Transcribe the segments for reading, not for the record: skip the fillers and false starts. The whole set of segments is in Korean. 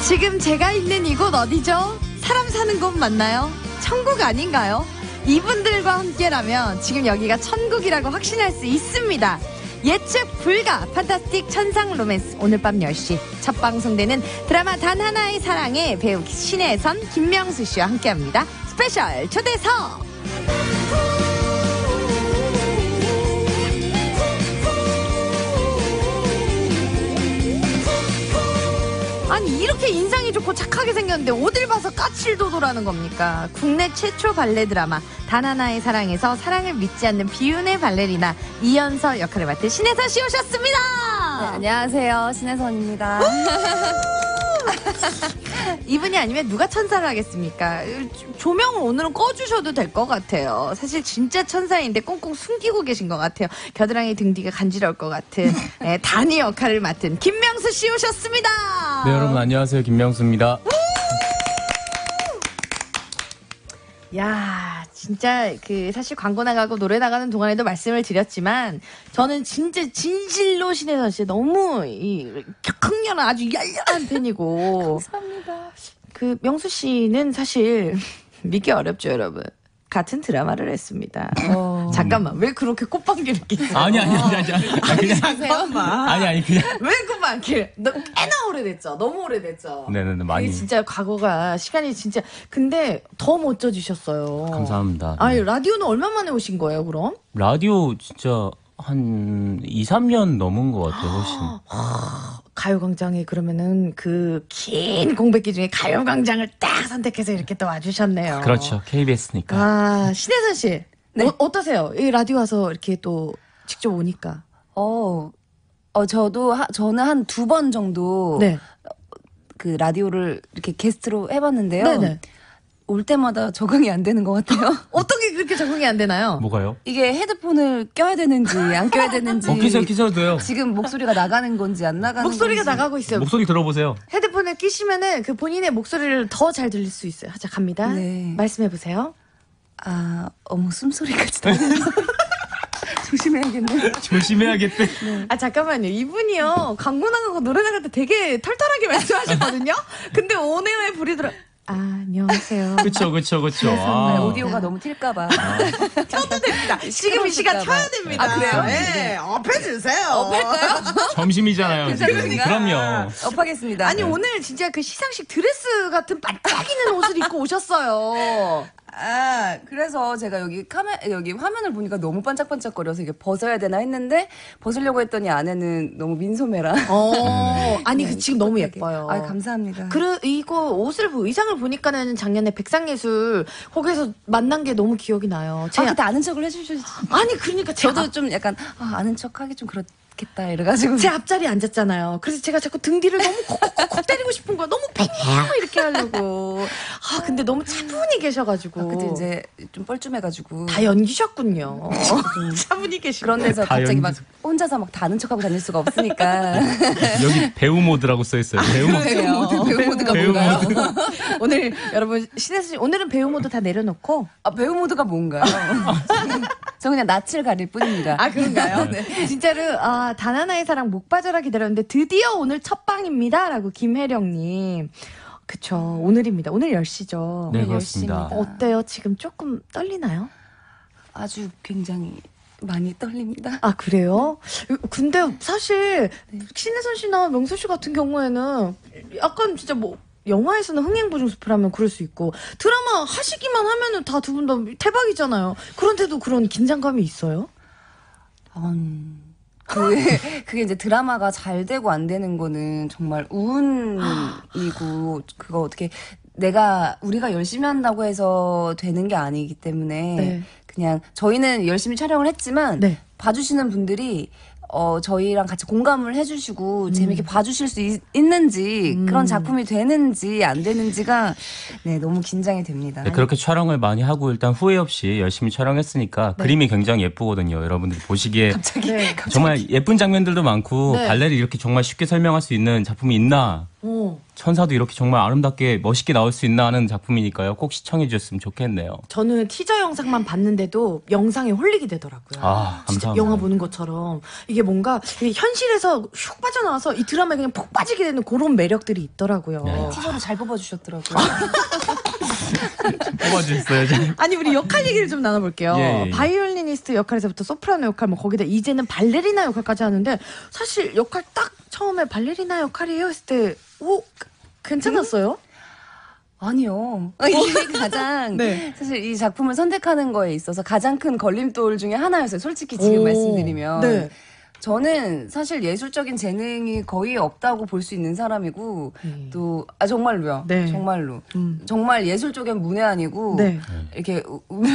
지금 제가 있는 이곳 어디죠? 사람 사는 곳 맞나요? 천국 아닌가요? 이분들과 함께라면 지금 여기가 천국이라고 확신할 수 있습니다. 예측 불가 판타스틱 천상 로맨스 오늘 밤 10시 첫 방송되는 드라마 단 하나의 사랑에 배우 신의 선 김명수 씨와 함께합니다. 스페셜 초대석! 아니 이렇게 인상이 좋고 착하게 생겼는데 어딜 봐서 까칠도도라는 겁니까? 국내 최초 발레 드라마 단 하나의 사랑에서 사랑을 믿지 않는 비운의 발레리나 이연서 역할을 맡은 신혜선 씨 오셨습니다. 네, 안녕하세요, 신혜선입니다. 이분이 아니면 누가 천사를 하겠습니까? 조명을 오늘은 꺼주셔도 될 것 같아요. 사실 진짜 천사인데 꽁꽁 숨기고 계신 것 같아요. 겨드랑이 등 뒤가 간지러울 것 같은 단이 역할을 맡은 김명수 씨 오셨습니다. 네, 여러분 안녕하세요. 김명수입니다. 야, 진짜 사실 광고 나가고 노래 나가는 동안에도 말씀을 드렸지만 저는 진짜 진실로 신혜선 씨 너무 강렬한 아주 열렬한 팬이고. 감사합니다. 명수 씨는 사실 믿기 어렵죠, 여러분. 같은 드라마를 했습니다. 잠깐만, 왜 그렇게 꽃방귀를 끼세요? 아니 그냥 왜 꽃방귀를? 꽤나 오래됐죠. 너무 오래됐죠. 네네네 많이. 진짜 과거가 시간이 진짜 근데 더 멋져지셨어요. 감사합니다. 아니 네. 라디오는 얼마 만에 오신 거예요, 그럼? 라디오 진짜 한 2, 3년 넘은 것 같아요, 훨씬. 가요광장에 그러면은 그 긴 공백기 중에 가요광장을 딱 선택해서 이렇게 또 와주셨네요. 그렇죠, KBS니까. 아, 신혜선 씨. 네. 어떠세요? 이 라디오 와서 이렇게 또 직접 오니까. 저는 한 2번 정도 네. 그 라디오를 이렇게 게스트로 해봤는데요. 네네. 올 때마다 적응이 안 되는 것 같아요. 어떻게 그렇게 적응이 안 되나요? 뭐가요? 이게 헤드폰을 껴야 되는지 안 껴야 되는지. 끼셔도 돼요. 지금 목소리가 나가는 건지 안 나가는 목소리가 건지. 나가고 있어요. 목소리 들어보세요. 헤드폰을 끼시면은 그 본인의 목소리를 더 잘 들릴 수 있어요. 자, 갑니다. 네. 말씀해보세요. 어머, 숨소리까지 나면서. 조심해야겠네. 조심해야겠대. 네. 아, 잠깐만요. 이분이요. 광고 나가고 노래 나갈 때 되게 털털하게 말씀하셨거든요? 근데 오네오에 불이 들어. 안녕하세요. 그쵸. 아, 오디오가 너무 튈까봐. 켜도 됩니다. 지금 이 시간 켜야 됩니다. 아, 그래요? 네. 업해주세요. 점심이잖아요. 지금. 그럼요. 업하겠습니다. 아니, 오늘 진짜 그 시상식 드레스 같은 반짝이는 옷을 입고 오셨어요. 그래서 제가 여기 화면을 보니까 너무 반짝반짝거려서 이게 벗어야 되나 했는데, 벗으려고 했더니 안에는 너무 민소매라. 아니, 네, 지금 너무 풋풋하게. 예뻐요. 감사합니다. 이거 의상을 보니까는 작년에 백상예술 거기서 만난 게 너무 기억이 나요. 그때 아는 척을 해주셔야지. 아니, 그러니까 저도 좀 약간, 아는 척 하기 좀 그렇겠다, 이래가지고. 제 앞자리에 앉았잖아요. 그래서 제가 자꾸 등 뒤를 너무 콕콕콕 때리고 싶은 거야. 너무 팽팽 이렇게 하려고. 근데 너무 차분히 계셔가지고. 그때 이제 좀 뻘쭘해가지고. 다 연기셨군요. 차분히 계시고. 그런 데서 갑자기 막 연기. 혼자서 막 다는 척하고 다닐 수가 없으니까. 여기 배우 모드라고 써있어요. 배우 모드. 배우 모드가 배우 뭔가요? 오늘 여러분 신혜수 씨 오늘은 배우 모드 다 내려놓고. 배우 모드가 뭔가요? 저 그냥 낯을 가릴 뿐입니다. 그런가요? 네. 진짜로 단 하나의 사랑 목 빠져라 기다렸는데 드디어 오늘 첫 방입니다. 라고 김혜령님. 그쵸. 오늘입니다. 오늘 10시죠. 네, 그렇습니다. 어때요? 지금 조금 떨리나요? 아주 굉장히 많이 떨립니다. 그래요? 근데 사실 신혜선 씨나 명수 씨 같은 경우에는 약간 진짜 영화에서는 흥행보증수표를 하면 그럴 수 있고 드라마 하시기만 하면은 다 두 분 다 대박이잖아요. 그런데도 그런 긴장감이 있어요? 그게 이제 드라마가 잘 되고 안 되는 거는 정말 운이고, 그거 어떻게 우리가 열심히 한다고 해서 되는 게 아니기 때문에, 네. 그냥 저희는 열심히 촬영을 했지만, 네. 봐주시는 분들이 저희랑 같이 공감을 해주시고 재밌게 봐주실 수 있는지, 그런 작품이 되는지 안 되는지가 너무 긴장이 됩니다. 네, 그렇게 촬영을 많이 하고 일단 후회 없이 열심히 촬영했으니까 그림이 굉장히 예쁘거든요. 여러분들이 보시기에 갑자기 정말 예쁜 장면들도 많고 네. 발레를 이렇게 정말 쉽게 설명할 수 있는 작품이 있나 천사도 이렇게 정말 아름답게 멋있게 나올 수 있나 하는 작품이니까요. 꼭 시청해 주셨으면 좋겠네요. 저는 티저 영상만 봤는데도 영상에 홀리게 되더라고요. 아, 진짜 감사합니다. 영화 보는 것처럼 이게 뭔가 현실에서 슉 빠져나와서 이 드라마에 그냥 푹 빠지게 되는 그런 매력들이 있더라고요. 네. 티저를 잘 뽑아주셨더라고요. 뽑아주셨어요. 아니 우리 역할 얘기를 좀 나눠볼게요. 예. 바이올리니스트 역할에서부터 소프라노 역할, 뭐 거기다 이제는 발레리나 역할까지 하는데 사실 역할 딱 처음에 발레리나 역할이에요 했을 때 괜찮았어요? 아니요. 이게 가장 네. 사실 이 작품을 선택하는 거에 있어서 가장 큰 걸림돌 중에 하나였어요. 솔직히 지금 말씀드리면. 네. 저는 사실 예술적인 재능이 거의 없다고 볼 수 있는 사람이고 또 정말로요. 네. 정말로. 정말 예술 쪽엔 문외한이고 네. 이렇게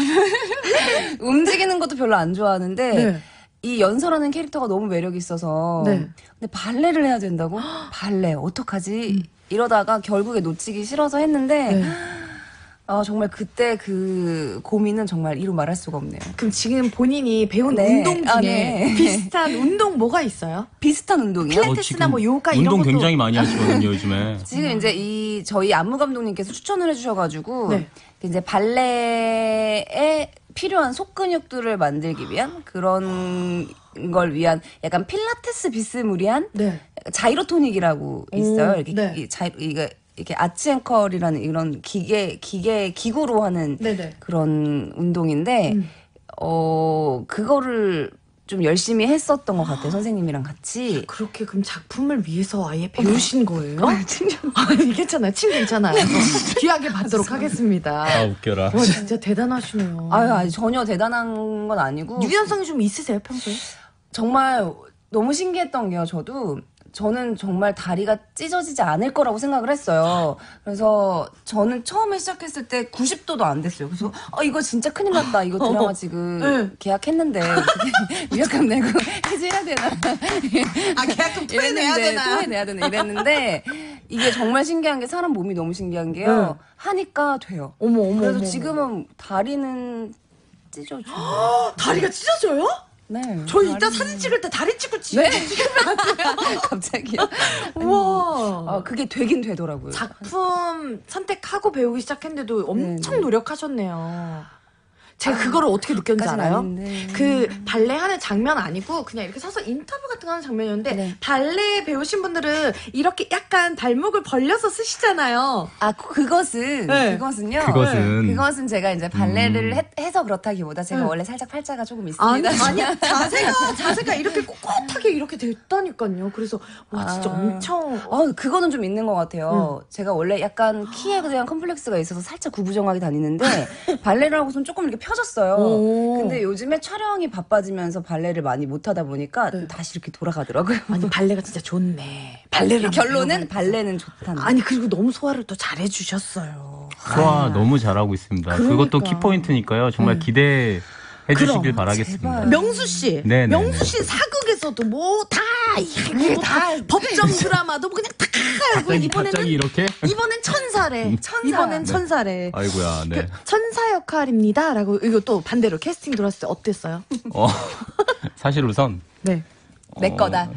움직이는 것도 별로 안 좋아하는데 네. 이 연설하는 캐릭터가 너무 매력이 있어서 네. 근데 발레를 해야 된다고? 발레 어떡하지? 이러다가 결국에 놓치기 싫어서 했는데 네. 정말 그때 그 고민은 정말 이루 말할 수가 없네요. 그럼 지금 본인이 배운 네. 운동 중에 네. 비슷한 운동 뭐가 있어요? 비슷한 운동이요? 필라테스나 뭐 요가 이런 운동 것도 굉장히 많이 하시거든요, 요즘에. 지금 이제 저희 안무 감독님께서 추천을 해주셔가지고 네. 이제 발레에 필요한 속근육들을 만들기 위한 그런 걸 위한 약간 필라테스 비스무리한 네. 자이로토닉이라고 있어요. 이렇게 네. 이렇게 아치앤컬이라는 이런 기구로 하는 네네. 그런 운동인데 그거를 좀 열심히 했었던 것 같아요. 선생님이랑 같이. 그렇게 그럼 작품을 위해서 아예 배우신 거예요? 아니 괜찮아요. 침 괜찮아요. 귀하게 받도록 하겠습니다. 아, 웃겨라. 와 진짜 대단하시네요. 아니, 전혀 대단한 건 아니고. 유연성이 좀 있으세요 평소에? 정말 너무 신기했던 게요. 저는 정말 다리가 찢어지지 않을 거라고 생각을 했어요. 그래서 저는 처음에 시작했을 때 90도도 안 됐어요. 그래서 이거 진짜 큰일 났다. 이거 드라마 지금 네. 계약했는데 위약금 내고 해지해야 되나? 아 계약금 토해내야 되나? 토해내야 되나 이랬는데 이게 정말 신기한 게 사람 몸이 너무 신기한 게요. 네. 하니까 돼요. 어머. 그래서 지금은 다리는 찢어져요. 다리가 찢어져요? 네. 저희 이따 사진 찍을 때 다리 찍고 네. 찍으면 안 돼요? 갑자기요? 우와. 그게 되긴 되더라고요. 작품 선택하고 배우기 시작했는데도 엄청 노력하셨네요. 제가 그거를 어떻게 느꼈는지 까진 알아요? 아닌데. 그 발레 하는 장면 아니고 그냥 이렇게 서서 인터뷰 같은 거 하는 장면이었는데 네. 발레 배우신 분들은 이렇게 약간 발목을 벌려서 쓰시잖아요. 그것은요. 그것은 제가 이제 발레를 해서 그렇다기보다 제가 원래 살짝 팔자가 조금 있습니다. 아니야. 자세가 이렇게 꼿꼿하게 이렇게 됐다니까요. 그래서 와 진짜 엄청 그거는 좀 있는 것 같아요. 제가 원래 약간 키에 대한 컴플렉스가 있어서 살짝 구부정하게 다니는데 발레를 하고선 조금 이렇게 펴졌어요. 근데 요즘에 촬영이 바빠지면서 발레를 많이 못하다 보니까 다시 이렇게 돌아가더라고요. 아니 발레가 진짜 좋네. 발레를 결론은 발레는 좋다는. 아니 그리고 너무 소화를 또 잘해주셨어요. 소화 너무 잘하고 있습니다. 그것도 키포인트니까요. 정말 기대해 주시길 바라겠습니다. 제발. 명수 씨, 네네네. 명수 씨 사극에서도 뭐 다 법정 드라마도 뭐 그냥 다 하고 갑자기 이렇게? 이번엔 천사래. 이번엔 천사래. 아이고야, 네. 천사 역할입니다라고 이거 또 반대로 캐스팅 들어왔을 때 어땠어요? 사실 우선 네. 내 거다.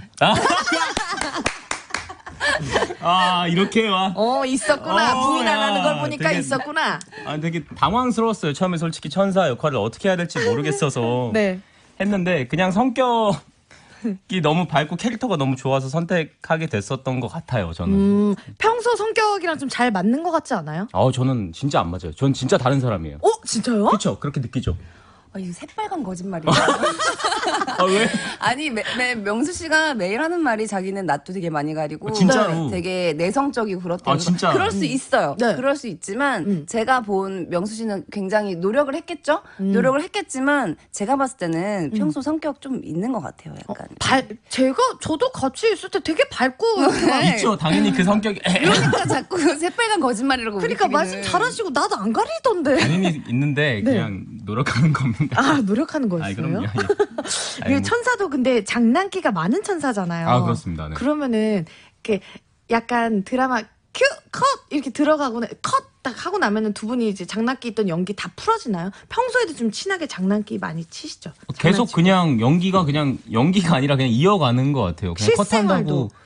이렇게 와. 있었구나. 부인 안 하는 걸 보니까 되게, 있었구나. 되게 당황스러웠어요. 처음에 솔직히 천사 역할을 어떻게 해야 될지 모르겠어서 네. 했는데 그냥 성격이 너무 밝고 캐릭터가 너무 좋아서 선택하게 됐었던 것 같아요. 저는. 평소 성격이랑 좀 잘 맞는 것 같지 않아요? 저는 진짜 안 맞아요. 전 진짜 다른 사람이에요. 진짜요? 그렇죠? 그렇게 느끼죠? 이거 새빨간 거짓말이야. 왜? 아니 명수 씨가 매일 하는 말이 자기는 낯도 되게 많이 가리고 진짜로? 되게 내성적이고 그렇대요. 진짜? 그럴 수 있어요. 네. 그럴 수 있지만 제가 본 명수 씨는 굉장히 노력을 했겠죠. 노력을 했겠지만 제가 봤을 때는 평소 성격 좀 있는 것 같아요. 약간. 저도 같이 있을 때 되게 밝고 있죠. 당연히 그 성격이. 그러니까 자꾸 새빨간 거짓말이라고. 그러니까 우리끼리는. 말씀 잘하시고 나도 안 가리던데. 당연히 있는데 그냥 노력하는 겁니다. 노력하는 거였어요? 그럼요. 그 천사도 근데 장난기가 많은 천사잖아요. 그렇습니다. 네. 그러면은 이렇게 약간 드라마 큐, 컷 이렇게 들어가고 컷 딱 하고 나면은 두 분이 이제 장난기 있던 연기 다 풀어지나요? 평소에도 좀 친하게 장난기 많이 치시죠? 계속 그냥 연기가 아니라 그냥 이어가는 것 같아요. 그냥 실생활도. 컷한다고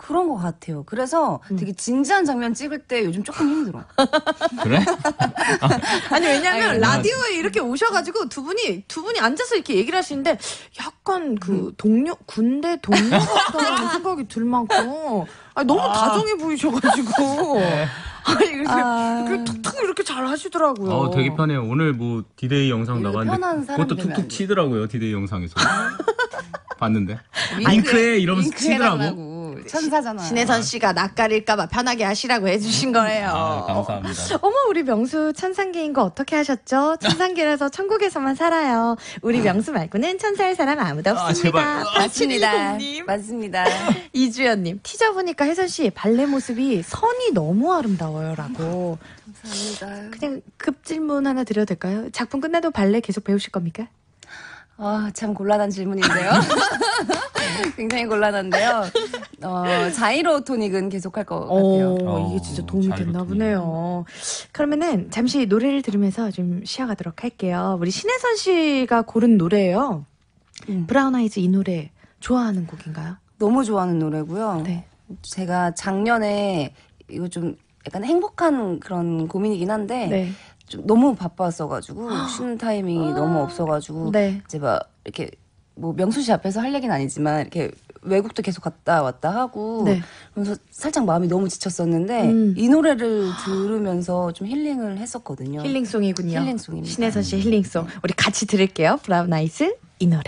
그런 것 같아요. 그래서 되게 진지한 장면 찍을 때 요즘 조금 힘들어. 그래? 아니 왜냐면 아니, 라디오에 이렇게 오셔가지고 두 분이 앉아서 이렇게 얘기를 하시는데 약간 그 군대 동료 같다는 생각이 들 만큼 너무 다정해 보이셔가지고 아니 이렇게 툭툭 이렇게 잘 하시더라고요. 되게 편해요. 오늘 뭐 디데이 영상 편한 나갔는데 사람이 그것도 되면 안 툭툭 돼. 치더라고요. 디데이 영상에서 봤는데 윙크해 이러면서 치더라고. 천사잖아. 신혜선 씨가 낯가릴까봐 편하게 하시라고 해주신 거예요. 감사합니다. 어머 우리 명수 천상계인 거 어떻게 하셨죠? 천상계라서 천국에서만 살아요. 우리 명수 말고는 천사할 사람 아무도 없습니다. 제발. 맞습니다. 8710님. 맞습니다. 이주연님 티저 보니까 혜선 씨 발레 모습이 선이 너무 아름다워요라고. 감사합니다. 그냥 급 질문 하나 드려도 될까요? 작품 끝나도 발레 계속 배우실 겁니까? 참 곤란한 질문인데요. 굉장히 곤란한데요. 자이로 토닉은 계속 할 것 같아요. 이게 진짜 도움이 잘 됐나 그렇군요. 보네요. 그러면은 잠시 노래를 들으면서 좀 쉬어가도록 할게요. 우리 신혜선 씨가 고른 노래예요. 브라운 아이즈 이 노래 좋아하는 곡인가요? 너무 좋아하는 노래고요. 네. 제가 작년에 이거 좀 약간 행복한 그런 고민이긴 한데 네. 좀 너무 바빴어가지고 쉬는 타이밍이 너무 없어가지고 네. 이제 막 이렇게 뭐 명수 씨 앞에서 할 얘기는 아니지만 이렇게 외국도 계속 갔다 왔다 하고 네. 그래서 살짝 마음이 너무 지쳤었는데 이 노래를 들으면서 좀 힐링을 했었거든요. 힐링송이군요. 힐링송입니다. 신혜선 씨의 힐링송. 우리 같이 들을게요. 브라운 아이즈 이 노래.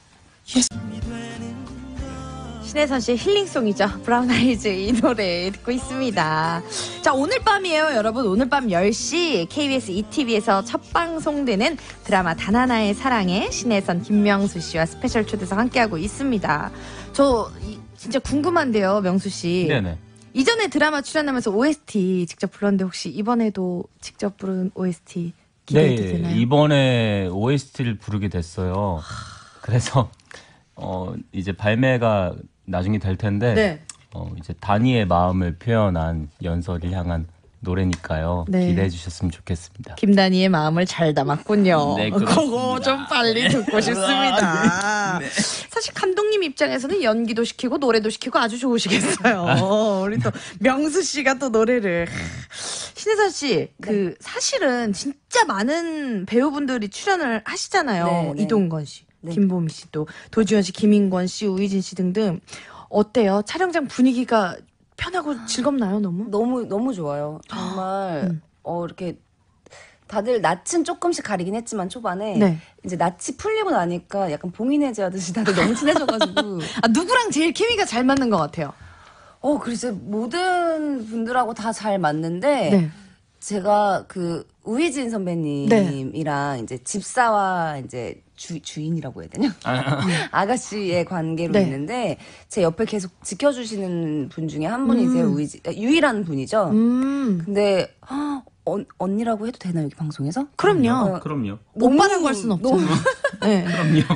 신혜선 씨의 힐링송이죠. 브라운 아이즈 이 노래 듣고 있습니다. 자, 오늘 밤이에요, 여러분. 오늘 밤 10시 KBS ETV에서 첫 방송되는 드라마 단 하나의 사랑에 신혜선, 김명수 씨와 스페셜 초대석 함께하고 있습니다. 진짜 궁금한데요, 명수 씨. 네네. 이전에 드라마 출연하면서 OST 직접 불렀는데 혹시 이번에도 직접 부른 OST 기대해도 되나요? 이번에 OST를 부르게 됐어요. 그래서 이제 발매가 나중에 될 텐데 네. 이제 다니의 마음을 표현한 연설을 향한 노래니까요. 네. 기대해 주셨으면 좋겠습니다. 김다니의 마음을 잘 담았군요. 네, 그렇습니다. 그거 좀 빨리 듣고 싶습니다. 사실 감독님 입장에서는 연기도 시키고 노래도 시키고 아주 좋으시겠어요. 우리 또 명수 씨가 또 노래를. 신혜선 씨, 사실은 진짜 많은 배우분들이 출연을 하시잖아요. 네, 네. 이동건 씨, 네. 김보미 씨, 또 도지현 씨, 김인권 씨, 우희진 씨 등등. 어때요? 촬영장 분위기가 편하고 즐겁나요, 너무? 너무 좋아요. 정말 이렇게 다들 낯은 조금씩 가리긴 했지만 초반에 네. 이제 낯이 풀리고 나니까 약간 봉인해제하듯이 다들 너무 친해져가지고 누구랑 제일 케미가 잘 맞는 것 같아요? 글쎄 모든 분들하고 다 잘 맞는데 네. 제가 그 우희진 선배님이랑 이제 집사와 이제 주인이라고 해야 되냐? 아가씨의 관계로 네. 있는데 제 옆에 계속 지켜주시는 분 중에 한 분이세요. 유일한 분이죠. 근데 언니라고 해도 되나 여기 방송에서? 그럼요. 그럼요. 오빠라고 할 수는 없잖아요. 네.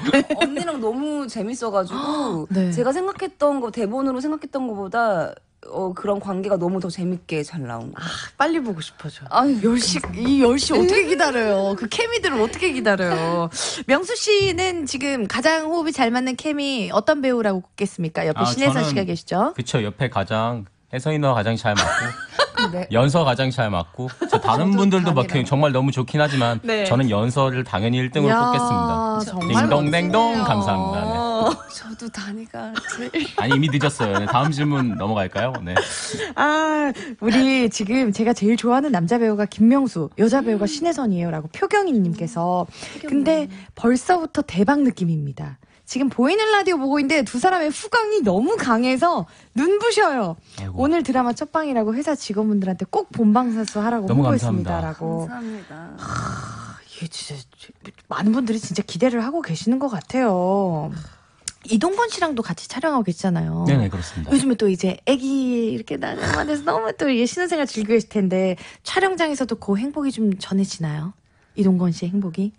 언니랑 너무 재밌어가지고 네. 제가 생각했던 거 대본으로 생각했던 거보다 그런 관계가 너무 더 재밌게 잘 나온 거. 빨리 보고 싶어져. 아유, 10시 어떻게 기다려요? 그 케미들을 어떻게 기다려요? 명수 씨는 지금 가장 호흡이 잘 맞는 케미 어떤 배우라고 꼽겠습니까? 옆에 신혜선 씨가 계시죠? 그쵸. 옆에 가장 혜선이 누나 가장 잘 맞고 네. 연서 가장 잘 맞고 저 다른 분들도 막 정말 너무 좋긴 하지만 네. 저는 연서를 당연히 1등으로 이야, 꼽겠습니다. 정말 딩동댕동 멋지네요. 감사합니다. 저도 다니가 제일 아니 이미 늦었어요. 네, 다음 질문 넘어갈까요? 네. 우리 지금 제가 제일 좋아하는 남자 배우가 김명수, 여자 배우가 신혜선이에요라고 표경이님께서. 근데 벌써부터 대박 느낌입니다. 지금 보이는 라디오 보고 있는데 두 사람의 후광이 너무 강해서 눈부셔요. 아이고. 오늘 드라마 첫방이라고 회사 직원분들한테 꼭 본방사수 하라고 너무 홍보했습니다라고. 감사합니다. 이게 진짜 많은 분들이 진짜 기대를 하고 계시는 것 같아요. 이동건 씨랑도 같이 촬영하고 계시잖아요. 네네 그렇습니다. 요즘에 또 이제 아기 이렇게 나는 돼서 너무 또 신혼생활 즐기고 계실 텐데 촬영장에서도 그 행복이 좀 전해지나요? 이동건 씨의 행복이?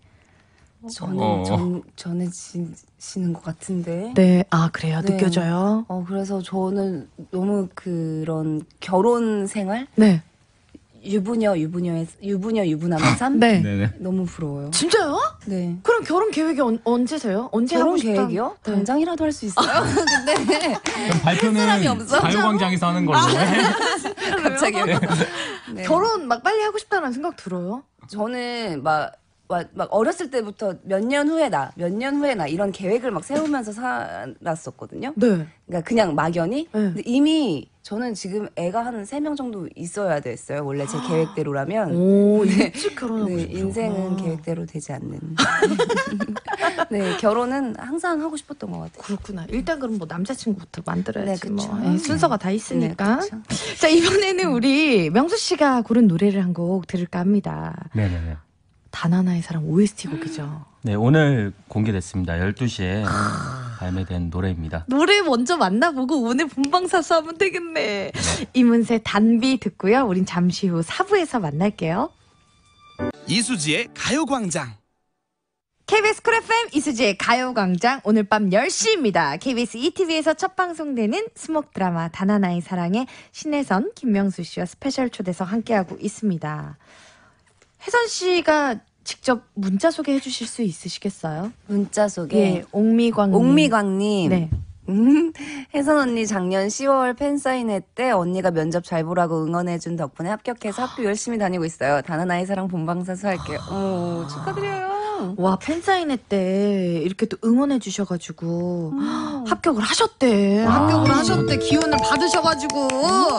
전해지시는 것 같은데. 네, 그래요. 네. 느껴져요. 그래서 저는 너무 그런 결혼 생활 네. 유부남의 삶? 네. 네네. 너무 부러워요. 진짜요? 네. 그럼 결혼 계획이 언제세요? 언제 결혼 하고 싶다? 계획이요? 네. 당장이라도 할 수 있어요. 근데 그럼 발표는 사람이 없어? 가요광장에서 하는 걸로. 갑자기요. 네. 결혼 막 빨리 하고 싶다는 생각 들어요? 저는 막 어렸을 때부터 몇 년 후에 나 이런 계획을 막 세우면서 살았었거든요. 네. 그러니까 그냥 막연히. 네. 근데 이미 저는 지금 애가 한 3명 정도 있어야 됐어요. 원래 제 계획대로라면. 오, 일찍 결혼하고 네, 싶구나. 인생은 계획대로 되지 않는. 네, 결혼은 항상 하고 싶었던 것 같아요. 그렇구나. 일단 그럼 뭐 남자친구부터 만들어야지. 네, 그쵸. 뭐. 예, 순서가 다 있으니까. 네, 그쵸. 자, 이번에는 우리 명수 씨가 고른 노래를 한 곡 들을까 합니다. 네네네. 단 하나의 사랑 OST 곡이죠. 네, 오늘 공개됐습니다. 12시에 발매된 노래입니다. 노래 먼저 만나보고 오늘 본방사수 하면 되겠네. 이문세 단비 듣고요. 우린 잠시 후 4부에서 만날게요. 이수지의 가요광장. KBS 쿨 FM 이수지의 가요광장 오늘 밤 10시입니다. KBS ETV에서 첫 방송되는 스목 드라마 단 하나의 사랑에 신혜선, 김명수 씨와 스페셜 초대석 함께하고 있습니다. 혜선 씨가 직접 문자 소개해 주실 수 있으시겠어요? 문자 속에 예, 옥미광님. 옥미광님. 네. 혜선 언니 작년 10월 팬사인회 때 언니가 면접 잘 보라고 응원해준 덕분에 합격해서 학교 열심히 다니고 있어요. 단 하나의 사랑 본방사수 할게요. 오, 축하드려요. 와, 팬사인회 때 이렇게 또 응원해 주셔가지고 합격을 하셨대. 합격을 하셨대. 기운을 받으셔가지고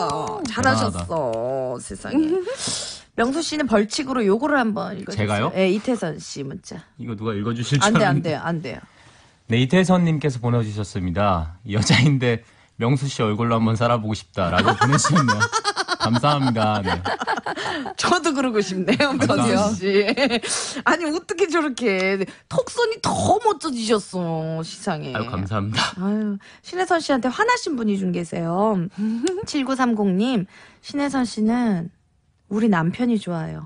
잘하셨어. 세상에. 명수 씨는 벌칙으로 요거를 한번 읽어주세요. 제가요? 네, 이태선 씨 문자. 이거 누가 읽어주실 줄 안 돼, 안 알았는데. 돼요, 안 돼요. 네, 이태선님께서 보내주셨습니다. 여자인데 명수 씨 얼굴로 한번 살아보고 싶다라고 보내주셨네요. 감사합니다. 네. 저도 그러고 싶네요, 명수 씨. 아니, 어떻게 저렇게 턱선이 더 멋져지셨어, 시상에. 아유, 감사합니다. 아유, 신혜선 씨한테 화나신 분이 좀 계세요. 7930님, 신혜선 씨는 우리 남편이 좋아요.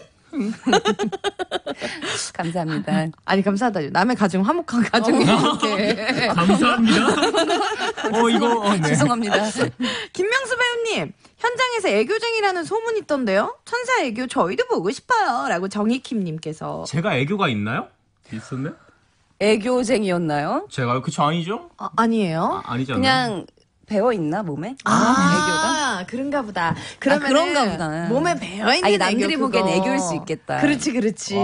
감사합니다. 아니, 감사하다. 남의 가정, 화목한 가정이 이렇게. 감사합니다. 네. 죄송합니다. 김명수 배우님, 현장에서 애교쟁이라는 소문이 있던데요? 천사 애교 저희도 보고 싶어요. 라고 정희킴님께서. 제가 애교가 있나요? 있었네? 애교쟁이였나요? 제가요? 그쵸, 아니죠? 아니에요? 아니잖아요. 그냥 배어 있나 몸에? 애교가? 그런가 보다. 그러면 그런가 보다. 몸에 배어있는 이게 남들이 애교 보기엔 그거. 애교일 수 있겠다. 그렇지, 그렇지.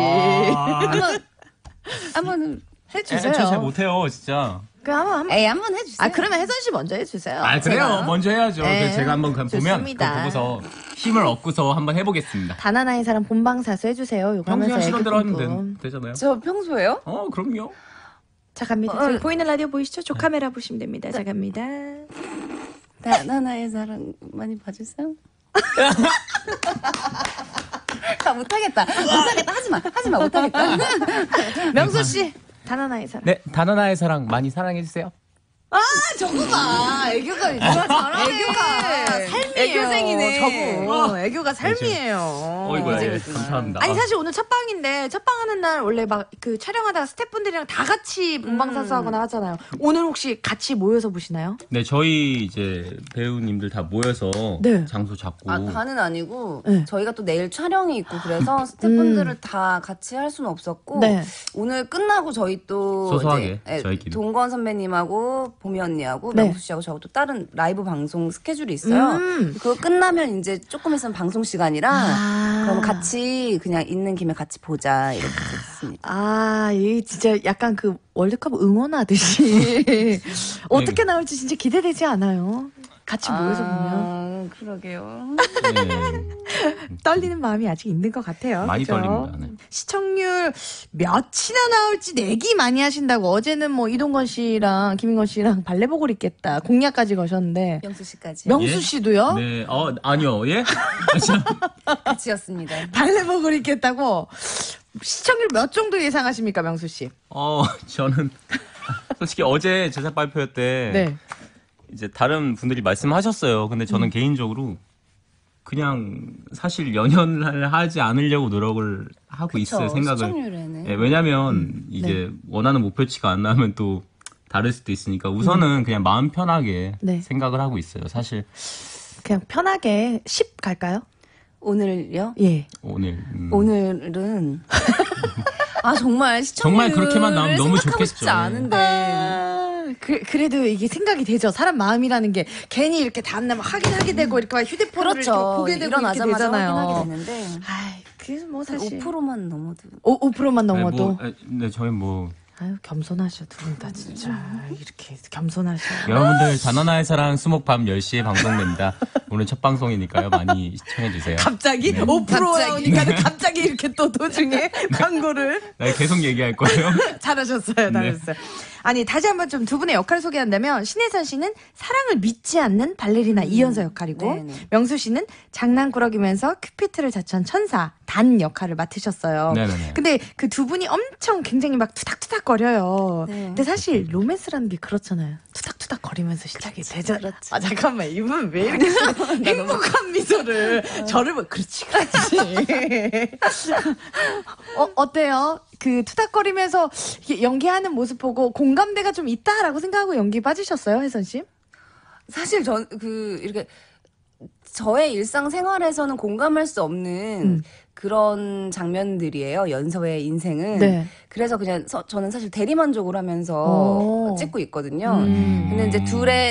한번 해주세요. 저 잘 못해요, 진짜. 한번. 한번 해주세요. 그래면 혜선 씨 먼저 해주세요. 아, 그래요? 제가. 먼저 해야죠. 네, 그래서 제가 한번 보면 좋습니다. 그거 보고서 힘을 얻고서 한번 해보겠습니다. 단 하나의 사람 본방사수 해주세요. 요거 평소에 하면서 시간 대로 애교 하면 뿜뿜. 되잖아요. 저 평소에요? 그럼요. 자, 갑니다. 저기 보이는 라디오 보이시죠? 조 카메라 보시면 됩니다. 자, 갑니다. 단 하나의 사랑 많이 봐주세요. 못하겠다. 하지마. 못하겠다. 명수 씨, 단 하나의 사람. 네, 단 하나의 사랑 많이 사랑해주세요. 저거 봐. 애교가 애교가 삶이에요. 애교생이네. 저거. 애교가 삶이에요. 어이구야, 예, 감사합니다. 아니 사실 오늘 첫 방인데 첫 방 하는 날 원래 막 그 촬영하다가 스태프분들이랑 다 같이 본방사수하거나 하잖아요. 오늘 혹시 같이 모여서 보시나요? 네, 저희 이제 배우님들 다 모여서 네. 장소 잡고. 다는 아니고 네. 저희가 또 내일 촬영이 있고 그래서 스태프분들을 다 같이 할 수는 없었고 네. 오늘 끝나고 저희 또 소소하게, 이제, 저희끼리. 동건 선배님하고 보미 언니하고 네. 명수 씨하고 저하고 또 다른 라이브 방송 스케줄이 있어요. 그거 끝나면 이제 조금 있으면 방송 시간이라 그럼 같이 그냥 있는 김에 같이 보자 이렇게 됐습니다. 이 진짜 약간 그 월드컵 응원하듯이 어떻게 나올지 진짜 기대되지 않아요? 같이 모여서 보면 그러게요. 네, 떨리는 마음이 아직 있는 것 같아요. 많이 그죠? 떨립니다. 네. 시청률 몇이나 나올지 내기 많이 하신다고 어제는 뭐 이동건 씨랑 김인건 씨랑 발레복을 입겠다 공약까지 거셨는데 명수 씨까지 명수 예? 씨도요? 네, 아니요, 예? 같이였습니다. 발레복을 입겠다고 시청률 몇 정도 예상하십니까, 명수 씨? 저는 솔직히 어제 제작 발표 때 네. 이제 다른 분들이 말씀하셨어요. 근데 저는 개인적으로 그냥 사실 연연을 하지 않으려고 노력을 하고 있어요. 생각을. 시청률에는. 예, 왜냐면 이제 원하는 목표치가 안 나면 또 다를 수도 있으니까 우선은 그냥 마음 편하게 네. 생각을 하고 있어요. 사실 그냥 편하게 10 갈까요? 오늘요? 예. 오늘은 정말 정말 그렇게만 나오면 너무 생각하고 좋겠죠. 싶지 않은데 그래도 이게 생각이 되죠. 사람 마음이라는 게 괜히 이렇게 다음날 막 확인하게 되고 이렇게 막 휴대폰을 그렇죠. 이렇게 보게 되고 이렇게 일어나자마자 되잖아요. 확인하게 되는데 그게 뭐 사실 5%만 넘어도 5%만 넘어도. 네, 저희 뭐 아유, 겸손하셔, 두 분 다 진짜. 이렇게 겸손하셔. 여러분들 단하나의 사랑 수목 밤 10시에 방송됩니다. 오늘 첫 방송이니까요. 많이 시청해주세요. 갑자기? 5%니까 갑자기 이렇게 또 도중에 광고를. 네, 계속 얘기할 거예요. 잘하셨어요. 아니, 다시 한번 좀 두 분의 역할을 소개한다면, 신혜선 씨는 사랑을 믿지 않는 발레리나 이연서 역할이고, 네네. 명수 씨는 장난꾸러기면서 큐피트를 자처한 천사, 단 역할을 맡으셨어요. 네네네. 근데 그 두 분이 엄청 굉장히 막 투닥투닥 거려요. 네. 근데 사실 로맨스라는 게 그렇잖아요. 투닥투닥 거리면서 시작이 되잖아. 잠깐만, 이분 왜 이렇게 행복한 미소를 저를 그렇지. 어때요? 그 투닥거리면서 연기하는 모습 보고 공감대가 좀 있다라고 생각하고 연기 빠지셨어요, 혜선 씨? 사실 이렇게 저의 일상생활에서는 공감할 수 없는 그런 장면들이에요. 연서의 인생은. 네. 그래서 그냥 저는 사실 대리만족을 하면서 오. 찍고 있거든요. 근데 이제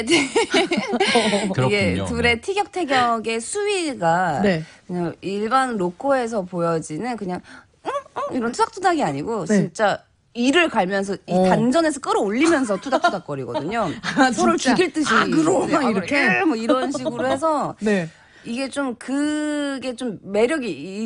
이게 둘의 티격태격의 수위가 네. 그냥 일반 로코에서 보여지는 그냥 이런 투닥투닥이 아니고 네. 진짜 이를 갈면서 이 단전에서 끌어올리면서 투닥투닥거리거든요. 서로를 진짜? 죽일 듯이 악으로 막 이렇게? 뭐 이런 식으로 해서 네. 이게 그게 좀 매력이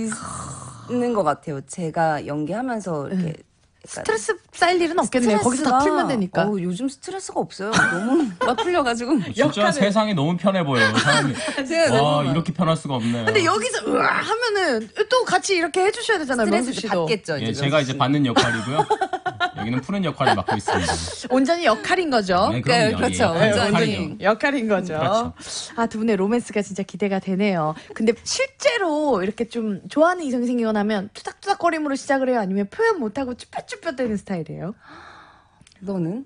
있는 것 같아요. 제가 연기하면서 이렇게 스트레스 쌓일 일은 없겠네요. 거기서 다 풀면 되니까. 요즘 스트레스가 없어요. 너무 막 풀려가지고. 진짜 세상이 너무 편해 보여요. 사람이. 와, 이렇게 편할 수가 없네. 근데 여기서 으아 하면은 또 같이 이렇게 해주셔야 되잖아요. 명수 스트레스 씨도. 받겠죠. 예, 이제 제가 이제 받는 역할이고요. 여기는 푸는 역할을 맡고 있습니다. 온전히 역할인 거죠. 네, 그럼요. 그렇죠. 예, 완전히. 역할이죠. 역할인 거죠. 그렇죠. 두 분의 로맨스가 진짜 기대가 되네요. 근데 실제로 이렇게 좀 좋아하는 이성이 생기거나 하면 투닥투닥거림으로 시작을 해요? 아니면 표현 못하고 쭈뼛쭈뼛대는 스타일이에요? 너는?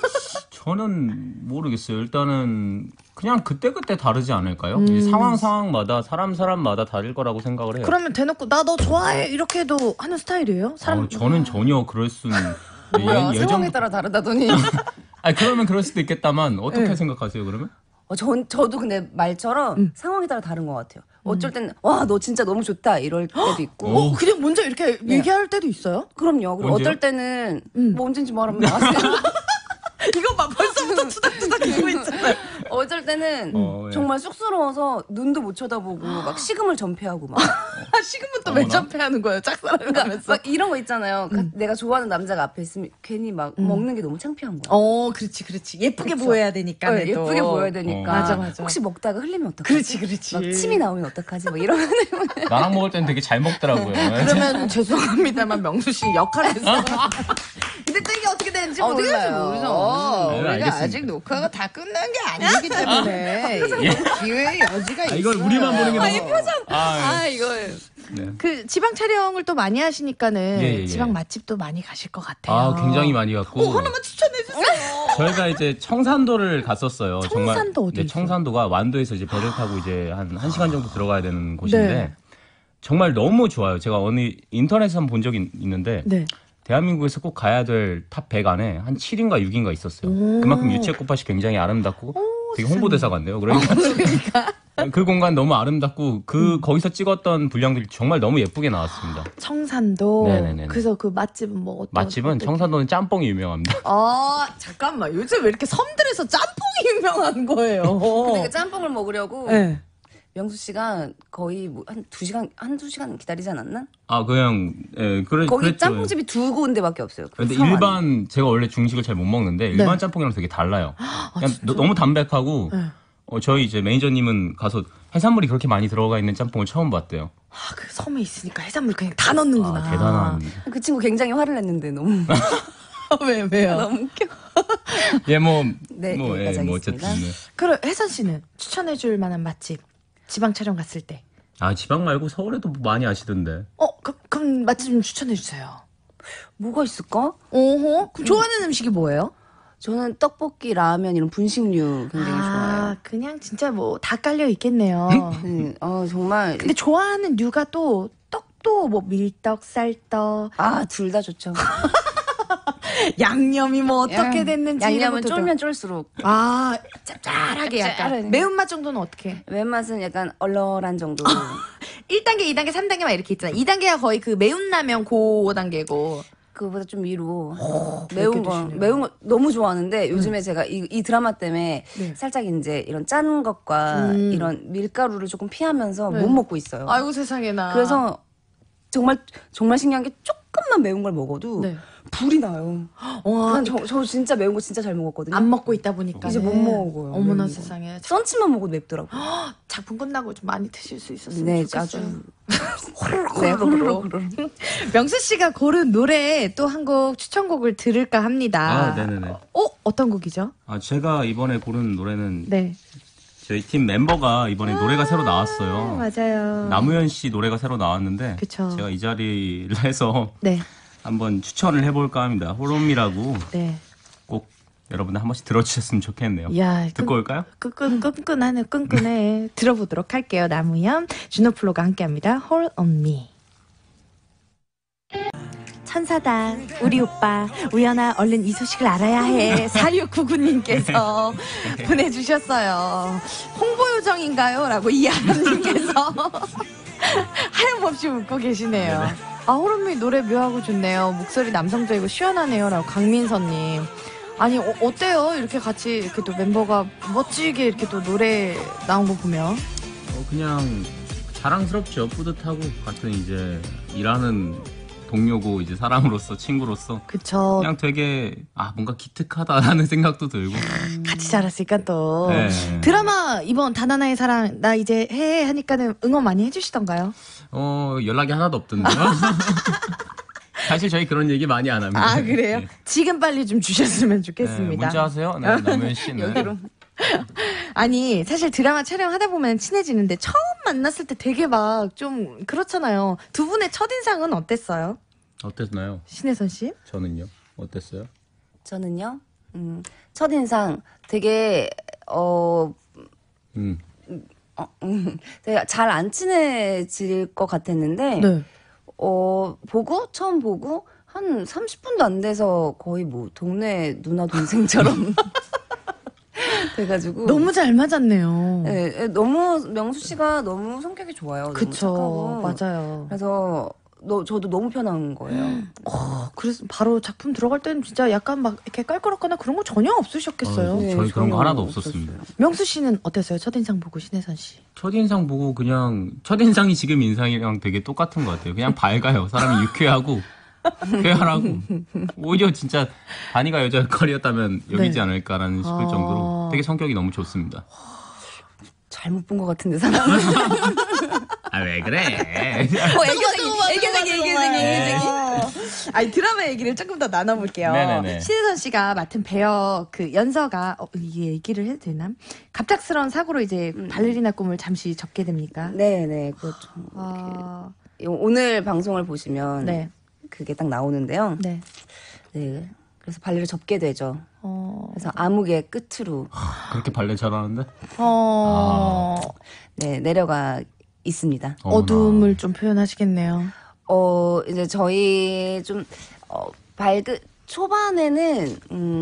저는 모르겠어요. 일단은 그냥 그때그때 다르지 않을까요? 이제 상황마다 사람마다 다를 거라고 생각을 해요. 그러면 대놓고 나 너 좋아해 이렇게 해도 하는 스타일이에요? 저는 전혀 그럴 수는 뭐야, 상황에 따라 다르다더니. 그러면 그럴 수도 있겠다만 어떻게 생각하세요? 그러면? 저도 근데 말처럼 상황에 따라 다른 것 같아요. 어쩔 때는 와, 너 진짜 너무 좋다 이럴 때도 있고. 그냥 먼저 이렇게 얘기할 때도 있어요? 그럼요. 그리고 언제요? 어떨 때는 뭐 언젠지 말하면 나세요. 이거 봐 벌써부터 투닥투닥 이고 있잖아요. 어쩔 때는 예. 정말 쑥스러워서 눈도 못 쳐다보고 막 식음을 전폐하고 막. 식은분 또 왜 전폐하는 거예요? 짝사랑을 그러니까 하면서. 막 이런 거 있잖아요. 내가 좋아하는 남자가 앞에 있으면 괜히 막 먹는 게 너무 창피한 거야. 그렇지. 예쁘게 그쵸? 보여야 되니까. 네, 예쁘게 보여야 되니까. 맞아. 혹시 먹다가 흘리면 어떡하지? 그렇지. 막 침이 나오면 어떡하지? 막 이러면. 나랑 먹을 때는 되게 잘 먹더라고요. 그러면 죄송합니다만 명수 씨 역할에서. 근데 또 이게 어떻게 되는지 어떻게 될지 몰라요. 모르죠. 네, 우리가 알겠습니다. 아직 녹화가 다 끝난 게 아니기 때문에 기회의 여지가 있어요. 이걸 우리만 보는 게 너무. 이거. 네. 그 지방 촬영을 또 많이 하시니까는 예. 지방 맛집도 많이 가실 것 같아요. 굉장히 많이 갔고. 하나만 추천해 주세요. 저희가 이제 청산도를 갔었어요. 청산도 어디 네, 있어요? 청산도가 완도에서 이제 배를 타고 이제 한 1시간 정도 들어가야 되는 곳인데 네. 정말 너무 좋아요. 제가 어느 인터넷에서 한번 본 적이 있는데 네. 대한민국에서 꼭 가야 될 탑 100 안에 한 7인가 6인가 있었어요. 그만큼 유채꽃밭이 굉장히 아름답고 되게 홍보대사 같네요. 그러니까 그 공간 너무 아름답고 거기서 찍었던 분량들이 정말 너무 예쁘게 나왔습니다. 청산도. 네네네네. 그래서 그 맛집은 뭐 어떤? 맛집은 청산도는 짬뽕이 유명합니다. 잠깐만. 요즘 왜 이렇게 섬들에서 짬뽕이 유명한 거예요? 근데 그 짬뽕을 먹으려고 네. 명수 씨가 거의 뭐 한 2시간, 한두 시간 기다리지 않았나? 그냥 거기 그랬죠. 짬뽕집이 두 군데밖에 없어요. 근데 성 안에. 일반 제가 원래 중식을 잘 못 먹는데 일반 짬뽕이랑 되게 달라요. 그냥 너무 담백하고 저희 이제 매니저님은 가서 해산물이 그렇게 많이 들어가 있는 짬뽕을 처음 봤대요. 그 섬에 있으니까 해산물 그냥 다 넣는구나. 대단한. 그 친구 굉장히 화를 냈는데 너무. 왜요? 너무 웃겨. 네, 여기까지 어쨌든. 하겠습니다. 네. 그럼 혜선 씨는 추천해줄 만한 맛집 지방 촬영 갔을 때. 지방 말고 서울에도 많이 아시던데. 그럼 맛집 좀 추천해 주세요. 뭐가 있을까? 그럼 좋아하는 음식이 뭐예요? 저는 떡볶이, 라면 이런 분식류 굉장히 좋아해요. 그냥 진짜 뭐 다 깔려 있겠네요. 네, 정말. 근데 좋아하는 류가 또 떡도 뭐 밀떡, 쌀떡. 둘 다 좋죠. 양념이 뭐 어떻게 됐는지. 양념은 이런 것도 쫄면 쫄수록. 짭짤하게 약간. 짭짤하네. 매운맛 정도는 어떻게? 웬맛은 약간 얼얼한 정도. 1단계, 2단계, 3단계 막 이렇게 있잖아. 2단계가 거의 그 매운 라면 고 단계고. 그거보다 좀 위로. 그렇게 매운 거 너무 좋아하는데 요즘에 제가 이 드라마 때문에 네. 살짝 이제 이런 짠 것과 이런 밀가루를 조금 피하면서 네. 못 먹고 있어요. 아이고 세상에나. 그래서 정말 정말 신기한 게 조금만 매운 걸 먹어도 네. 불이 나요. 와, 저 진짜 매운 거 진짜 잘 먹었거든요. 안 먹고 있다 보니까 이제 못 먹어요. 어머나 매운 거. 세상에. 썬치만 먹어도 맵더라고요. 작품 끝나고 좀 많이 드실 수 있었으면 네, 좋겠어요. 네, 호로록. 명수 씨가 고른 노래 또 한 곡 추천곡을 들을까 합니다. 네네네. 어떤 곡이죠? 제가 이번에 고른 노래는 네. 저희 팀 멤버가 이번에 노래가 새로 나왔어요. 맞아요. 남우현 씨 노래가 새로 나왔는데 그쵸. 제가 이 자리를 해서 네. 한번 추천을 해볼까 합니다. 호롬이라고 네. 꼭 여러분들 한 번씩 들어주셨으면 좋겠네요. 야, 듣고 올까요? 끈끈하네, 끈끈해. 들어보도록 할게요. 남우현, 준호플로가 함께합니다. Hold on me. 천사다, 우리 오빠. 우연아, 얼른 이 소식을 알아야 해. 4699님께서 보내주셨어요. 홍보 요정인가요? 라고 이하람님께서 하염없이 웃고 계시네요. 네네. 호름이 노래 묘하고 좋네요. 목소리 남성적이고 시원하네요. 라고 강민서님. 아니, 어때요? 이렇게 같이 이렇게 또 멤버가 멋지게 이렇게 또 노래 나온 거 보면. 그냥 자랑스럽죠. 뿌듯하고 같은 이제 일하는 동료고 이제 사람으로서 친구로서 그쵸. 그냥 되게 뭔가 기특하다라는 생각도 들고 같이 자랐으니까 또. 네. 드라마 이번 단 하나의 사랑 나 이제 해 하니까는 응원 많이 해주시던가요? 연락이 하나도 없던데요. 사실 저희 그런 얘기 많이 안 합니다. 그래요? 네. 지금 빨리 좀 주셨으면 좋겠습니다. 네, 문자 하세요. 네, 남현 씨는. 여기로. 아니 사실 드라마 촬영하다 보면 친해지는데 처음 만났을 때 되게 막 좀 그렇잖아요. 두 분의 첫인상은 어땠어요? 어땠나요? 신혜선 씨? 저는요. 어땠어요? 저는요, 첫인상 되게, 되게 잘 안 친해질 것 같았는데, 네. 처음 보고, 한 30분도 안 돼서 거의 뭐, 동네 누나 동생처럼. 돼가지고. 너무 잘 맞았네요. 네, 너무, 명수 씨가 너무 성격이 좋아요. 너무 그쵸. 착하고. 맞아요. 그래서, 저도 너무 편한 거예요. 그래서 바로 작품 들어갈 때는 진짜 약간 막 이렇게 깔깔거나 그런 거 전혀 없으셨겠어요. 네, 저희 그런 거 전혀 하나도 없었어요. 없었습니다. 명수 씨는 어땠어요? 첫인상 보고 신혜선 씨. 첫인상 보고 그냥 첫인상이 지금 인상이랑 되게 똑같은 것 같아요. 그냥 밝아요. 사람이 유쾌하고 쾌활하고 오히려 진짜 단이가 여자 역할이었다면 여기지 네. 않을까라는 싶을 정도로 되게 성격이 너무 좋습니다. 잘못 본 것 같은데, 사람. 왜 그래? 애교쟁이. 아니 드라마 얘기를 조금 더 나눠볼게요. 네네네. 신혜선 씨가 맡은 배역 그 연서가 이게 얘기를 해도 되나? 갑작스러운 사고로 이제 발레리나 꿈을 잠시 접게 됩니까? 네네, 그렇죠. 오늘 방송을 보시면 네. 그게 딱 나오는데요. 네. 네. 그래서 발레를 접게 되죠. 그래서 암흑의 끝으로 그렇게 발레 잘하는데? 네, 내려가 있습니다. 어둠을 좀 표현하시겠네요. 이제 저희 좀 초반에는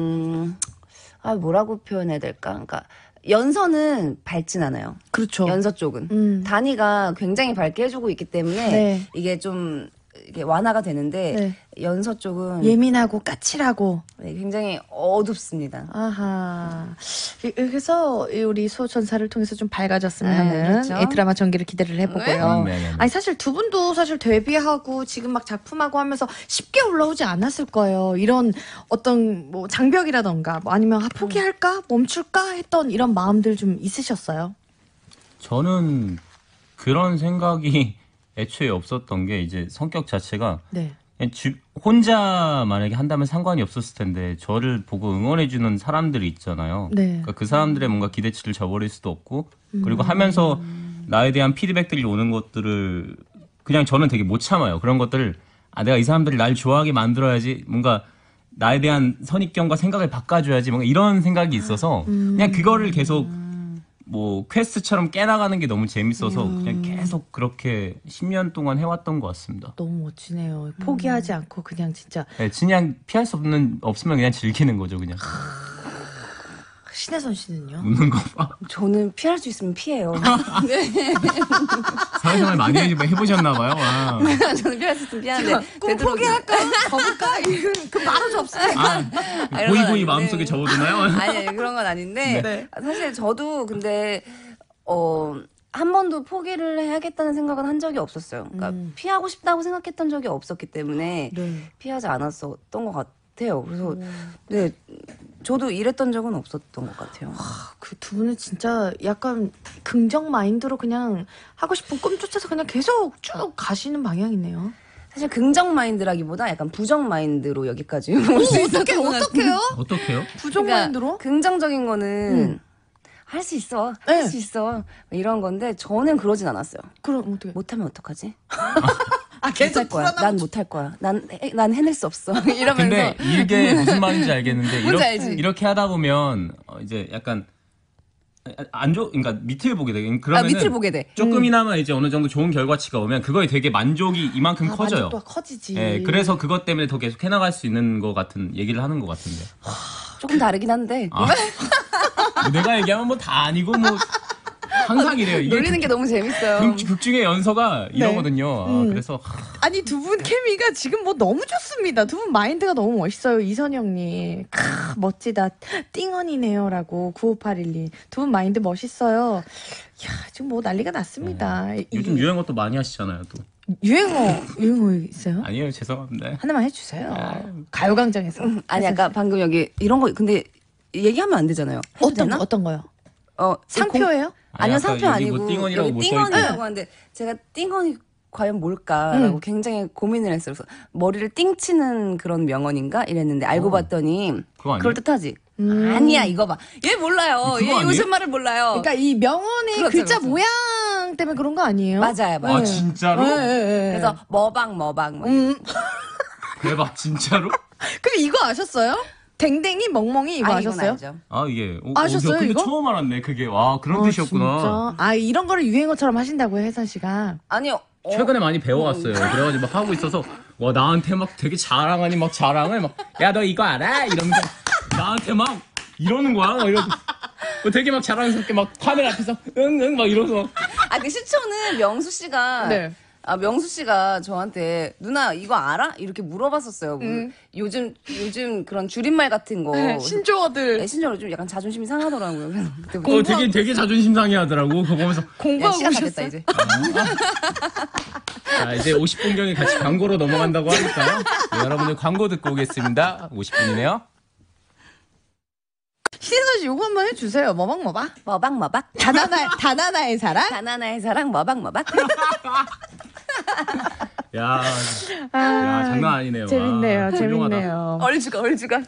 뭐라고 표현해야 될까? 그러니까 연서는 밝진 않아요. 그렇죠. 연서 쪽은 단이가 굉장히 밝게 해주고 있기 때문에 네. 이게 좀 이게 완화가 되는데 네. 연서 쪽은 예민하고 까칠하고. 네, 굉장히 어둡습니다. 아하. 그래서 우리 수호천사를 통해서 좀 밝아졌으면 네, 하는 그렇죠. 드라마 전개를 기대를 해보고요. 네네네. 아니 사실 두 분도 사실 데뷔하고 지금 막 작품하고 하면서 쉽게 올라오지 않았을 거예요. 이런 어떤 뭐 장벽이라던가 뭐 아니면 포기할까 멈출까 했던 이런 마음들 좀 있으셨어요? 저는 그런 생각이 애초에 없었던 게 이제 성격 자체가 네. 그냥 혼자 만약에 한다면 상관이 없었을 텐데 저를 보고 응원해주는 사람들이 있잖아요. 네. 그러니까 그 사람들의 뭔가 기대치를 저버릴 수도 없고 그리고 하면서 나에 대한 피드백들이 오는 것들을 그냥 저는 되게 못 참아요. 그런 것들을 내가 이 사람들이 날 좋아하게 만들어야지 뭔가 나에 대한 선입견과 생각을 바꿔줘야지 뭔가 이런 생각이 있어서 그냥 그거를 계속 뭐 퀘스트처럼 깨나가는 게 너무 재밌어서 그냥 계속 그렇게 10년 동안 해왔던 것 같습니다. 너무 멋지네요. 포기하지 않고 그냥 진짜 네, 그냥 피할 수 없으면 그냥 즐기는 거죠, 그냥. 신혜선 씨는요? 웃는 거 봐. 저는 피할 수 있으면 피해요. 사회생활 많이 해보셨나봐요. 와. 저는 피할 수 있으면 피하는데 꼭 포기할까? 가볼까? 그 바로 접수해. 고이고이 마음속에 접어두나요? 아니 그런 건 아닌데 네. 사실 저도 근데 한 번도 포기를 해야겠다는 생각은 한 적이 없었어요. 그러니까 피하고 싶다고 생각했던 적이 없었기 때문에 네. 피하지 않았었던 것 같아요. 그래서 네 저도 이랬던 적은 없었던 것 같아요. 그 두 분은 진짜 약간 긍정 마인드로 그냥 하고 싶은 꿈 쫓아서 그냥 계속 쭉 가시는 방향이네요. 사실 긍정 마인드라기보다 약간 부정 마인드로 여기까지 올 수 있었던 것 같아요. 어떡해요? 어떡해요? 부정 그러니까 마인드로? 긍정적인 거는 할 수 있어, 네. 할 수 있어 이런 건데 저는 그러진 않았어요. 그럼 어떻게? 못하면 어떡하지? 계속 못할 거야. 난 못할 거야. 난 해낼 수 없어. 이러면서 근데 이게 무슨 말인지 알겠는데 뭔지 알지? 이렇게 하다 보면 이제 약간 그러니까 밑을 보게 돼. 그러면은 밑을 보게 돼. 조금이나마 이제 어느 정도 좋은 결과치가 오면 그거에 되게 만족이 이만큼 커져요. 만족도가 커지지. 예, 그래서 그것 때문에 더 계속 해나갈 수 있는 것 같은 얘기를 하는 것 같은데. 조금 다르긴 한데 뭐 내가 얘기하면 뭐 다 아니고 뭐 항상 이래요. 이게 놀리는 게 너무 재밌어요. 극 중의 연서가 이러거든요. 그래서 아니 두 분 케미가 지금 뭐 너무 좋습니다. 두 분 마인드가 너무 멋있어요. 이선영님 멋지다. 띵언이네요라고 9581님 두 분 마인드 멋있어요. 야 지금 뭐 난리가 났습니다. 요즘 유행어 또 많이 하시잖아요. 또 유행어 있어요? 아니에요, 죄송합니다. 하나만 해주세요. 가요광장에서. 아니 아까 방금 여기 이런 거 근데 얘기하면 안 되잖아요. 해도 되나? 어떤 거요? 상표예요? 아니요, 아니, 상표 아까 여기 아니고 뭐 띵언이라고 여기 뭐 띵언이라고 하는데 제가 띵언이 과연 뭘까라고 굉장히 고민을 했어요. 그래서 머리를 띵치는 그런 명언인가 이랬는데 알고 봤더니 그거 아니에요? 그럴 듯하지. 아니야 이거 봐. 얘 몰라요. 그거 얘 아니에요? 요즘 말을 몰라요. 그러니까 이 명언의 그렇죠, 글자 그렇죠. 모양 때문에 그런 거 아니에요? 맞아요. 아 진짜로? 그래서 머방 뭐 대박 진짜로? 그럼 이거 아셨어요? 댕댕이 멍멍이 이거 이건 아셨어요? 알죠. 아 이게 아셨어요, 근데 이거? 처음 알았네. 그게 와 그런 뜻이었구나. 진짜? 아 이런 거를 유행어처럼 하신다고요, 혜선 씨가? 아니요. 최근에 많이 배워왔어요. 그래가지고 막 하고 있어서 와 나한테 막 되게 자랑하니 막 자랑을 막 야 너 이거 알아? 이러면서 나한테 막 이러는 거야. 막 이러고 되게 막 자랑스럽게 막 카메라 앞에서 응응 막 이러서 그 시초는 명수 씨가 네. 명수 씨가 저한테 누나 이거 알아? 이렇게 물어봤었어요. 요즘 그런 줄임말 같은 거 신조어들 신조어로 좀 약간 자존심이 상하더라고요. 그래서 그때부터 되게 자존심 상해하더라고. 그거 보면서 공부하고 시간 다 오셨어요? 됐다 이제. 자 이제 50분경에 같이 광고로 넘어간다고 하니까요. 네, 여러분들 광고 듣고 오겠습니다. 50분이네요. 신혜선 씨 요거 한번 해주세요. 머박머박. 머박머박. 다나나의 사랑. 바나나의 사랑 머박머박. 야 장난 아니네요. 재밌네요. 아, 훌륭하다. 재밌네요. 얼주가.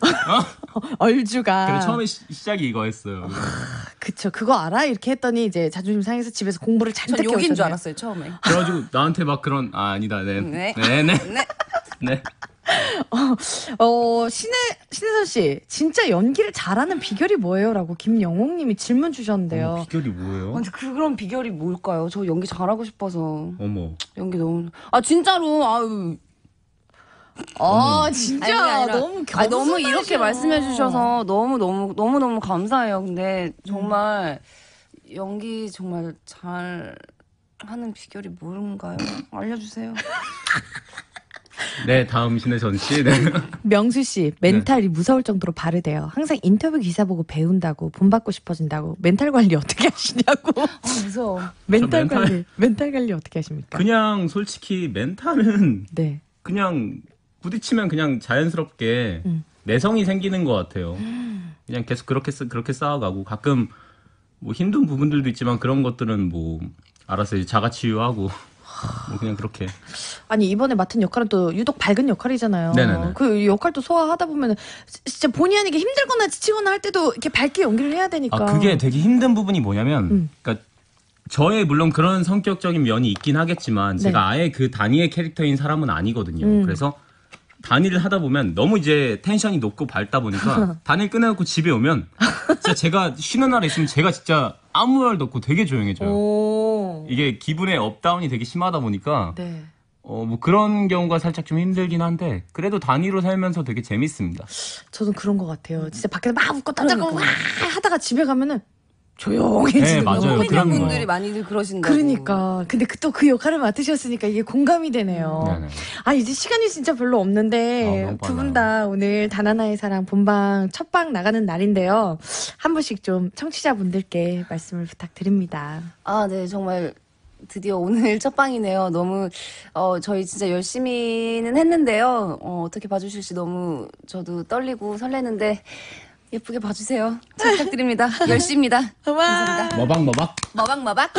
얼주가. 그래 처음에 시작이 이거였어요. 그쵸. 그거 알아? 이렇게 했더니 이제 자존심 상해서 집에서 공부를 전 잔뜩 욕인 줄 해오셨네요. 알았어요 처음에. 그래가지고 나한테 막 그런 아니다. 네. 네. 네. 신혜선 씨, 진짜 연기를 잘하는 비결이 뭐예요?라고 김영옥님이 질문 주셨는데요. 비결이 뭐예요? 근데 그런 비결이 뭘까요? 저 연기 잘하고 싶어서 어머. 연기 너무 진짜로 아유. 진짜 아니, 아니라, 너무 너무 이렇게 말씀해 주셔서 너무 감사해요. 근데 정말 연기 정말 잘 하는 비결이 뭔가요? 알려주세요. 네 다음 신혜선 씨. 네. 명수 씨, 멘탈이 무서울 정도로 바르대요. 항상 인터뷰 기사 보고 배운다고, 본받고 싶어진다고. 멘탈 관리 어떻게 하시냐고. 무서워. 멘탈 관리 어떻게 하십니까? 그냥 솔직히 멘탈은 네. 그냥 부딪히면 그냥 자연스럽게 내성이 생기는 것 같아요. 그냥 계속 그렇게 쌓아가고 가끔 뭐 힘든 부분들도 있지만 그런 것들은 뭐 알아서 이제 자가치유하고 뭐 그냥 그렇게. 아니 이번에 맡은 역할은 또 유독 밝은 역할이잖아요. 네네네. 그 역할도 소화하다 보면 진짜 본의 아니게 힘들거나 지치거나 할 때도 이렇게 밝게 연기를 해야 되니까. 그게 되게 힘든 부분이 뭐냐면 그러니까 저의 물론 그런 성격적인 면이 있긴 하겠지만 제가 아예 그 단위의 캐릭터인 사람은 아니거든요. 그래서 단일을 하다 보면 너무 이제 텐션이 높고 밝다 보니까 단일 끝내놓고 집에 오면 진짜 제가 쉬는 날에 있으면 제가 진짜 아무 말도 없고 되게 조용해져요. 오. 이게 기분의 업다운이 되게 심하다 보니까 네. 뭐 그런 경우가 살짝 좀 힘들긴 한데 그래도 단위로 살면서 되게 재밌습니다. 저도 그런 것 같아요. 진짜 밖에서 막 웃고 딴짝고 와 하다가 집에 가면은 조용해지는 네, 맞아요. 거예요. 그런 분들이 거예요. 많이들 그러신다고. 그러니까 근데 또 그 역할을 맡으셨으니까 이게 공감이 되네요. 네네. 아 이제 시간이 진짜 별로 없는데 너무 두 분 빨라요. 다 오늘 단 하나의 사랑 본방 첫 방 나가는 날인데요. 한 분씩 좀 청취자분들께 말씀을 부탁드립니다. 아, 네, 정말 드디어 오늘 첫 방이네요. 너무 저희 진짜 열심히는 했는데요. 어떻게 봐주실지 너무 저도 떨리고 설레는데 예쁘게 봐주세요. 잘 부탁드립니다. 열심입니다. 감사합니다. 머박머박. 마박마박.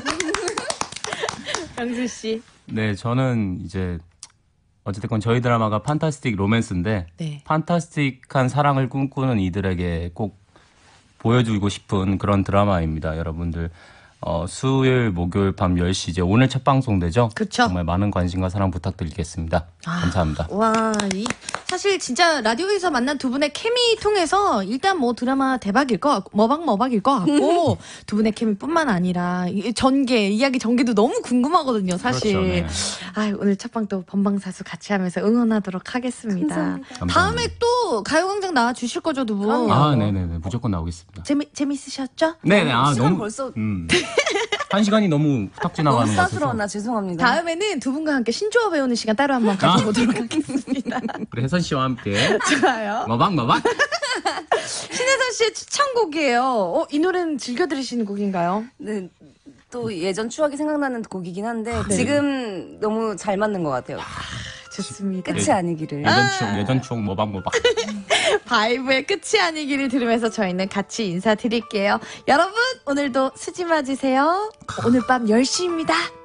영수 씨. 네, 저는 이제 어쨌든 저희 드라마가 판타스틱 로맨스인데 네. 판타스틱한 사랑을 꿈꾸는 이들에게 꼭 보여주고 싶은 그런 드라마입니다. 여러분들 수요일, 목요일 밤 10시 이제 오늘 첫 방송되죠? 그쵸. 정말 많은 관심과 사랑 부탁드리겠습니다. 감사합니다. 와, 사실 진짜 라디오에서 만난 두 분의 케미 통해서 일단 뭐 드라마 대박일 것 같고, 머박머박일 것 같고, 두 분의 케미뿐만 아니라 이야기 전개도 너무 궁금하거든요, 사실. 그렇죠, 네. 아, 오늘 첫방 또 본방사수 같이 하면서 응원하도록 하겠습니다. 감사합니다. 다음에 또 가요광장 나와 주실 거죠, 두 분? 아, 네네네. 무조건 나오겠습니다. 재밌으셨죠? 네네. 아, 시간 너무. 벌써 한 시간이 너무 후딱 너무 지나가는 것 같아서. 싸스러웠나 죄송합니다. 다음에는 두 분과 함께 신조어 배우는 시간 따로 한번 가져보도록 하겠습니다. 우리 혜선 씨와 함께. 좋아요. 머박머박. 신혜선 씨의 추천곡이에요. 이 노래는 즐겨 들으시는 곡인가요? 네, 또 예전 추억이 생각나는 곡이긴 한데 네. 지금 너무 잘 맞는 것 같아요. 좋습니다. 끝이 아니기를. 예전 추억 머박머박. 바이브의 끝이 아니기를 들으면서 저희는 같이 인사드릴게요. 여러분, 오늘도 수지 맞으세요. 오늘 밤 10시입니다.